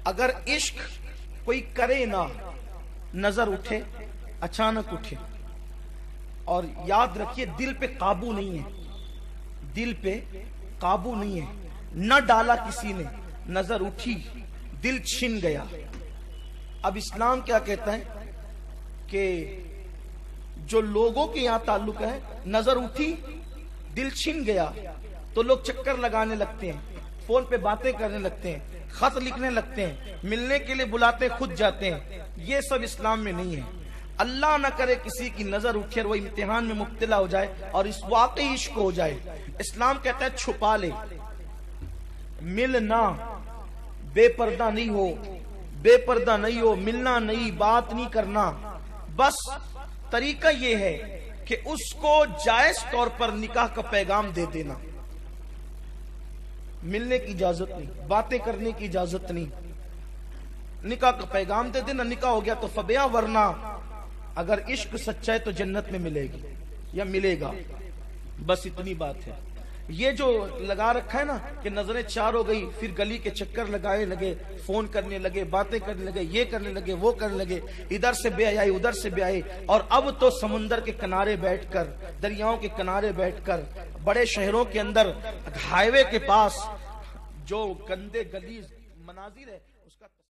اگر عشق کوئی کرے نہ، نظر اٹھے اچانک اٹھے، اور یاد رکھیے دل پہ قابو نہیں ہے، دل پہ قابو نہیں ہے، نہ ڈالا کسی نے، نظر اٹھی دل چھن گیا۔ اب اسلام کیا کہتا ہے کہ جو لوگوں کے یہاں تعلق ہے، نظر اٹھی دل چھن گیا تو لوگ چکر لگانے لگتے ہیں، فون پہ باتیں کرنے لگتے ہیں، خط لکھنے لگتے ہیں، ملنے کے لیے بلاتے خود جاتے ہیں۔ یہ سب اسلام میں نہیں ہے۔ اللہ نہ کرے کسی کی نظر اٹھے اور وہ امتحان میں مبتلا ہو جائے اور اس واقعی عشق ہو جائے۔ اسلام کہتا ہے چھپا لے، ملنا، بے پردہ نہیں ہو، بے پردہ نہیں ہو، ملنا نہیں، بات نہیں کرنا۔ بس طریقہ یہ ہے کہ اس کو جائز طور پر نکاح کا پیغام دے دینا، ملنے کی اجازت نہیں، باتیں کرنے کی اجازت نہیں، نکاح کا پیغام دے دینا، نکاح ہو گیا تو فبیا، ورنہ اگر عشق سچا ہے تو جنت میں ملے گی یا ملے گا۔ بس اتنی بات ہے۔ یہ جو لگا رکھا ہے نا کہ نظریں چار ہو گئی، پھر گلی کے چکر لگانے لگے، فون کرنے لگے، باتیں کرنے لگے، یہ کرنے لگے، وہ کرنے لگے، ادھر سے بے حیائی ادھر سے بے حیائی، اور اب تو سمندر کے کنارے بیٹھ کر، دریاؤں کے کنارے بیٹھ کر، بڑے شہروں کے اندر ہائی وے کے پاس جو گندے گلیز مناظر ہے اس کا